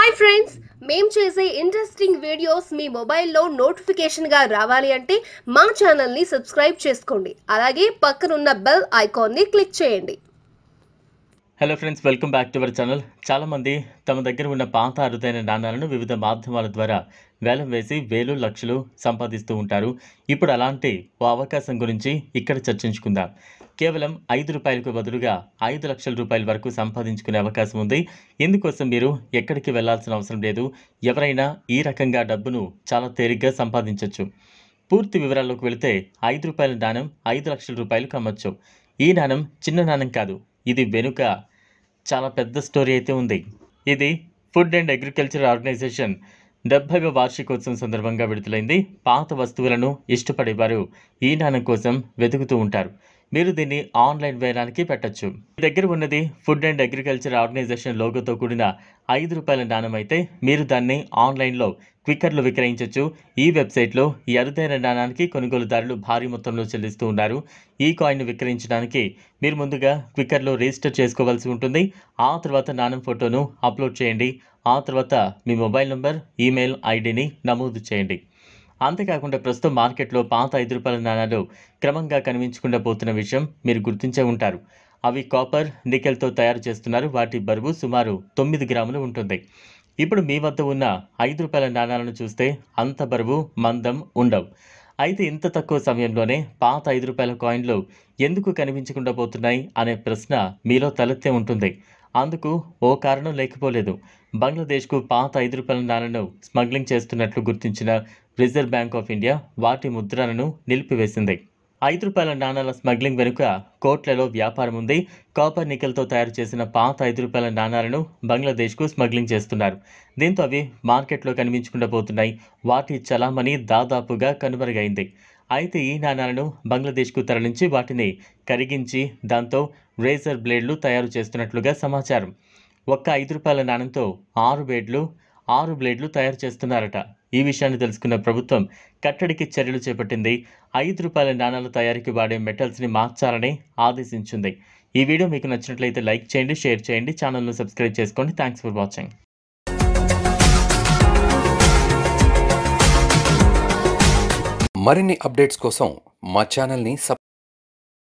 Hi friends, మేము చేసే interesting videos మీ మొబైల్లో నోటిఫికేషన్గా రావాలి అంటే మా ఛానల్ని సబ్స్క్రైబ్ చేసుకోండి. అలాగే పక్కనున్న బెల్ ఐకాన్ని క్లిక్ చేయండి. Hello friends, welcome back to our channel. చాలామంది తమ దగ్గర ఉన్న పాత అరుదైన నాణాలను వివిధ మాధ్యమాల ద్వారా వేలం వేసి వేలు లక్షలు సంపాదిస్తూ ఉంటారు. ఇప్పుడు అలాంటి ఓ అవకాశం గురించి ఇక్కడ చర్చించుకుందాం. కేవలం 5 రూపాయలకు బదులుగా 5 లక్షల రూపాయల వరకు సంపాదించుకునే అవకాశం ఉంది. ఇందుకోసం మీరు ఎక్కడికి వెళ్లాల్సిన అవసరం లేదు. ఎవరైనా ఈ రకంగా డబ్బును చాలా తేలిగ్గా సంపాదించవచ్చు. పూర్తి వివరాల్లోకి వెళితే 5 రూపాయల నాణం 5 లక్షల రూపాయలకు అమ్మచ్చు. ఈ నాణం చిన్న నాణం కాదు, ఇది వెనుక చాలా పెద్ద స్టోరీ అయితే ఉంది. ఇది ఫుడ్ అండ్ అగ్రికల్చర్ ఆర్గనైజేషన్ 70వ వార్షికోత్సవం సందర్భంగా విడుదలైంది. పాత వస్తువులను ఇష్టపడేవారు ఈ నాణం కోసం వెతుకుతూ ఉంటారు. మీరు దీన్ని ఆన్లైన్ వేలానికి పెట్టచ్చు. మీ దగ్గర ఉన్నది ఫుడ్ అండ్ అగ్రికల్చర్ ఆర్గనైజేషన్ లోగోతో కూడిన 5 రూపాయల నాణం అయితే మీరు దాన్ని ఆన్లైన్లో క్విక్కర్లో విక్రయించవచ్చు. ఈ వెబ్సైట్లో ఈ అరుదైన నాణానికి కొనుగోలుదారులు భారీ మొత్తంలో చెల్లిస్తూ ఉన్నారు. ఈ కాయిన్ను విక్రయించడానికి మీరు ముందుగా క్విక్కర్లో రిజిస్టర్ చేసుకోవాల్సి ఉంటుంది. ఆ తర్వాత నాణం ఫోటోను అప్లోడ్ చేయండి. ఆ తర్వాత మీ మొబైల్ నంబర్, ఈమెయిల్ ఐడిని నమోదు చేయండి. అంతేకాకుండా ప్రస్తుతం మార్కెట్లో పాత 5 రూపాయల నాణాలు క్రమంగా కనిపించకుండా పోతున్న విషయం మీరు గుర్తించే ఉంటారు. అవి కాపర్, నికెల్తో తయారు చేస్తున్నారు. వాటి బరువు సుమారు 9 గ్రాములు ఉంటుంది. ఇప్పుడు మీ వద్ద ఉన్న 5 రూపాయల నాణాలను చూస్తే అంత బరువు, మందం ఉండవు. అయితే ఇంత తక్కువ సమయంలోనే పాత 5 రూపాయల కాయిన్లు ఎందుకు కనిపించకుండా పోతున్నాయి అనే ప్రశ్న మీలో తలెత్తే ఉంటుంది. అందుకు ఓ కారణం లేకపోలేదు. బంగ్లాదేశ్కు పాత 5 రూపాయల నాణాలను స్మగ్లింగ్ చేస్తున్నట్లు గుర్తించిన రిజర్వ్ బ్యాంక్ ఆఫ్ ఇండియా వాటి ముద్రలను నిలిపివేసింది. 5 రూపాయల నాణాల స్మగ్లింగ్ వెనుక కోట్లలో వ్యాపారం ఉంది. కాపర్, నికెల్తో తయారు చేసిన పాత 5 రూపాయల నాణాలను బంగ్లాదేశ్కు స్మగ్లింగ్ చేస్తున్నారు. దీంతో అవి మార్కెట్లో కనిపించకుండా పోతున్నాయి. వాటి చలామణి దాదాపుగా కనుమరుగైంది. అయితే ఈ నాణాలను బంగ్లాదేశ్కు తరలించి వాటిని కరిగించి దాంతో రేజర్ బ్లేడ్లు తయారు చేస్తున్నట్లుగా సమాచారం. ఒక్క 5 రూపాయల నాణంతో 6 బ్లేడ్లు తయారు చేస్తున్నారట. ఈ విషయాన్ని తెలుసుకున్న ప్రభుత్వం కట్టడికి చర్యలు చేపట్టింది. 5 రూపాయల నాణాల తయారీకి వాడే మెటల్స్ని మార్చాలని ఆదేశించింది. ఈ వీడియో మీకు నచ్చినట్లయితే లైక్ చేయండి, షేర్ చేయండి, ఛానల్ను సబ్స్క్రైబ్ చేసుకోండి. Thanks for watching. మరిన్ని అప్డేట్స్ కోసం మా ఛానల్ని